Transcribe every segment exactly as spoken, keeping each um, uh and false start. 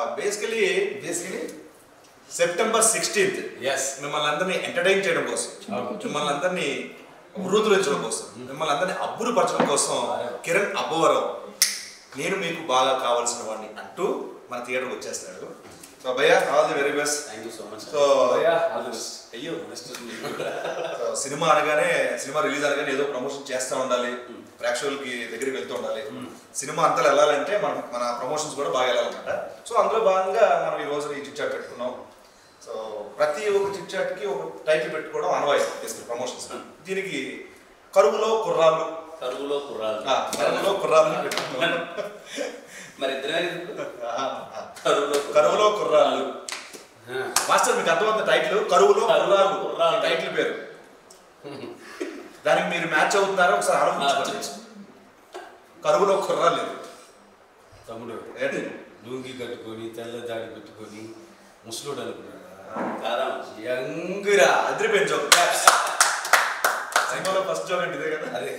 Basically basically September sixteenth ఎస్ మిమ్మల్ని అందరినీ ఎంటర్టైన్ చేయడం కోసం, మిమ్మల్ని అందరినీ అభివృద్ధించడం కోసం, మిమ్మల్ని అందరినీ అబ్బురుపరచడం కోసం కిరణ్ అబ్బవరం నేను మీకు బాగా కావాల్సిన వాడిని అంటూ మన థియేటర్కి వచ్చేస్తాడు. సో భయ్యా all the very best. Thank you so much. So అయ్యో సినిమా అనగానే సినిమా రిలీజ్ అనగానే ఏదో ప్రమోషన్ చేస్తూ ఉండాలి, ప్రేక్షకులకి దగ్గరికి వెళ్తూ ఉండాలి. సినిమా అంతా వెళ్ళాలంటే మనం మన ప్రమోషన్స్ కూడా బాగా వెళ్ళాలన్నమాట. సో అందులో భాగంగా మనం ఈ రోజు ఈ చిట్ చాట్ పెట్టుకున్నాం. సో ప్రతి ఒక్క చిట్ చాట్కి ఒక టైటిల్ పెట్టుకోవడం అనవాయితీ తీసుకుని ప్రమోషన్స్. దీనికి కరువులో కుర్రాళ్ళు కరువులో కుర్రాళ్ళు కరువులో కుర్రాళ్ళు పెట్టుకున్నాం. మరి ఇద్దరే కరువులో కరువులో కుర్రాళ్ళు. మాస్టర్ మీకు అర్థమవుతుంది టైటిల్ కరువులో కుర్రాళ్ళు టైటిల్ పేరు. దానికి మీరు మ్యాచ్ అవుతున్నారో ఒకసారి ఆలోచించుకోండి. కరువులో కుర్రాళ్ళు తమ్ముడు ఏంటి లూంగి కట్టుకొని తెల్ల దాడి పెట్టుకొని ముసలోడు అనుకున్నాడు యంగురా అదిరిపోయింది జోక్. సినిమాలో ఫస్ట్ జోక్ అంటే ఇదే కదా. అదే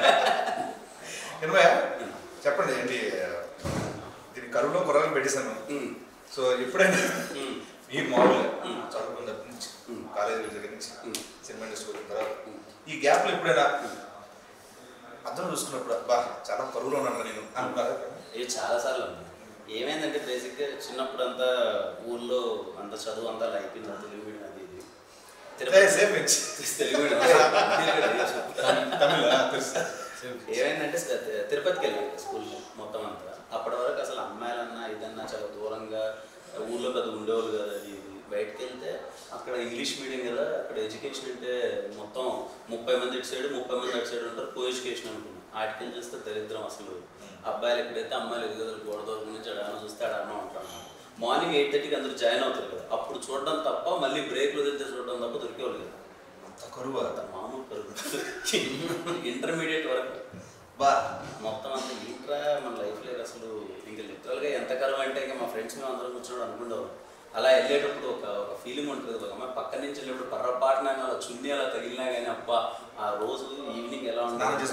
ఎనభై చెప్పండి ఏంటి దీనికి కరువులో కుర్రాళ్ళు పెట్టేశాను. సో ఎప్పుడైనా మీరు మామూలుగా చదువుకున్న దగ్గర నుంచి కాలేజీ దగ్గర నుంచి సినిమా ఇండస్ట్రీ వచ్చిన తర్వాత ఈ గ్యాప్లో ఎప్పుడైనా అర్థం చూసుకున్నప్పుడు బా చాలా కరువులో ఉన్నాను నేను అనుకున్నారా? ఇది చాలాసార్లు ఉంది. ఏమైందంటే బేసిక్గా చిన్నప్పుడు అంతా ఊర్లో అంత చదువు అంతా అయిపోయింది. తెలుగు మీడియం అది ఇది తెలుగు మీడియం ఏమైందంటే తిరుపతికి వెళ్ళాను స్కూల్ మొత్తం అంతా. అప్పటి వరకు అసలు అమ్మాయిలన్నా ఇదన్నా చాలా దూరంగా ఊళ్ళో పెద్ద ఉండేవాళ్ళు కదా. అది బయటకు వెళ్తే అక్కడ ఇంగ్లీష్ మీడియం కదా, అక్కడ ఎడ్యుకేషన్ అంటే మొత్తం ముప్పై మంది ఇటు సైడ్ ముప్పై మంది అటు సైడ్ ఉంటారు. కో ఎడ్యుకేషన్ అనుకున్నాం. ఆర్టికల్ చూస్తే దరిద్రం అసలు. అబ్బాయిలు ఎక్కడైతే అమ్మాయిలు ఎదుగుదల గోడ దూరం నుంచి అడాన చూస్తే అడాన ఉంటాను. మార్నింగ్ ఎయిట్ థర్టీకి అందరూ జాయిన్ అవుతారు కదా, అప్పుడు చూడడం తప్ప మళ్ళీ బ్రేక్లు వదిలితే చూడడం తప్ప దొరికేవాళ్ళు కదా. అంత కరువు అంత మామూలు కరువు. ఇంటర్మీడియట్ వరకు బా మొత్తం అంతా ఇంట్రా మన లైఫ్లో అసలు ఇంకా లిటరల్గా ఎంత కరువు అంటే ఇంకా మా ఫ్రెండ్స్ మేము అందరం కూర్చోడం అనుకుంటాం. అలా వెళ్ళేటప్పుడు ఒక ఒక ఫీలింగ్ ఉంటుంది కదా. అమ్మాయి పక్క నుంచి వెళ్ళేటప్పుడు పర్రపాటున అలా చున్నీ అలా తగిలినా కానీ అబ్బా ఆ రోజు ఈవినింగ్ ఎలా ఉంటుంది.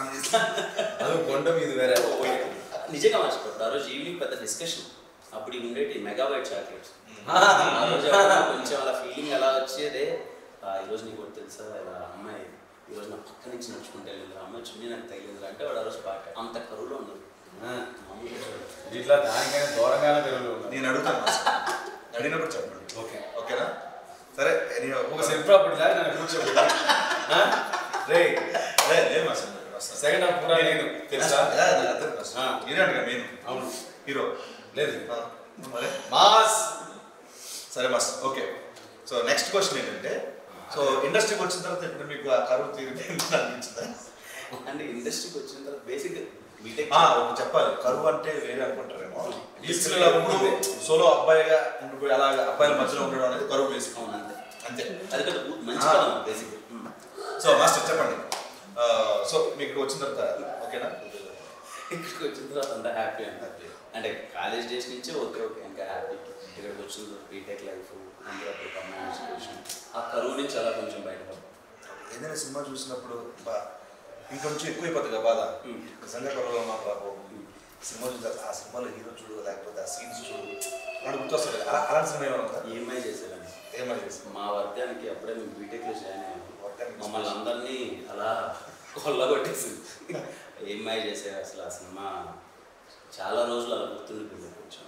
కొండ మీద వేరే నిజంగా మర్చిపోతుంది. ఆ రోజు ఈవినింగ్ పెద్ద డిస్కషన్. అప్పుడు ఇవి ఉండేటి మెగాబైట్ చాక్లెట్స్. ఆ రోజు కొంచెం అలా ఫీలింగ్ ఎలా వచ్చేదే. ఈరోజు నీకు ఒకటి తెలుసా ఇలా అమ్మాయి ఈరోజు నా పక్క నుంచి నడుచుకుంటే వెళ్ళింది, అమ్మాయి చున్నీ నాకు తగిలింది అంటే వాడు ఆ రోజు పాట అంత కరువులో ఉండదు. ఇట్లా దానికైనా దూరంగానే కరువులో నేను అడుగుతాను అడిగినప్పుడు చెప్పండి. ఓకే ఓకేనా సరే. ఒక సెల్ఫ్ ప్రాపర్టీ లాగా నన్ను కూర్చోబెట్టి రే సెకండ్ హాఫ్ కూడా నేను తెలుసా ఇదండి మెయిన్. అవును హీరో లేదు మాస్. సరే mass okay. So next question ఏంటంటే సో ఇండస్ట్రీకి వచ్చిన తర్వాత ఇప్పుడు మీకు ఆ కరువు తీరు అనిపించిందా? అంటే ఇండస్ట్రీకి వచ్చిన తర్వాత బేసిక్ బీటెక్ చెప్పాలి. కరువు అంటే వేరే అనుకుంటారేమో. సోలో అబ్బాయిగా ఉండిపోయి అలాగ అబ్బాయిల మధ్యలో ఉండడం అనేది కరువు బేసిక్. అవును అంతే అంతే. అది కదా మంచి బేసిక్. సో మాస్టర్ చెప్పండి. సో మీకు వచ్చిన తర్వాత ఓకేనా? ఇక్కడికి వచ్చిన తర్వాత అంతా హ్యాపీ అంత హ్యాపీ. అంటే కాలేజ్ డేస్ నుంచి ఓకే ఓకే ఇంకా హ్యాపీ. ఇక్కడికి వచ్చిన తర్వాత బీటెక్ లైఫ్ అందరూ అప్పుడు కమ్యూన్ ఎడ్యుకేషన్ ఆ కరువు నుంచి అలా కొంచెం బయటపడతాం. ఏదైనా సినిమా చూసినప్పుడు బా ఇంకొంచెం ఎక్కువైపోతుంది కదా బాధ. నిజంగా కరువులో ఉన్నాం రాబో సినిమా చూసి ఆ సినిమాలో హీరో చూడు లేకపోతే ఆ సీన్స్ చూడు అక్కడ గుర్తొస్తుంది. అలా అలాంటి సినిమా ఏమైనా ఉందా? ఈఎంఐ చేసేదాన్ని. ఏమై చేసి మా వర్గానికి అప్పుడే మేము బీటెక్లో జాయిన్ అయ్యాము. మమ్మల్ని అందరినీ అలా కొల్లగొట్టేసింది. ఈఎంఐ చేసే అసలు ఆ సినిమా చాలా రోజులు అలా గుర్తుండిపోయింది. కొంచెం